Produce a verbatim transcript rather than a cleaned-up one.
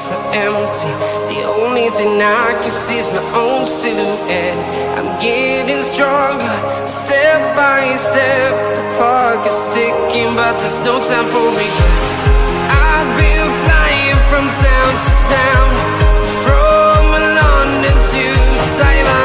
so empty. The only thing I can see is my own silhouette. I'm getting stronger, step by step. The clock is ticking, but there's no time for regrets. I've been flying from town to town, from London to Taiwan.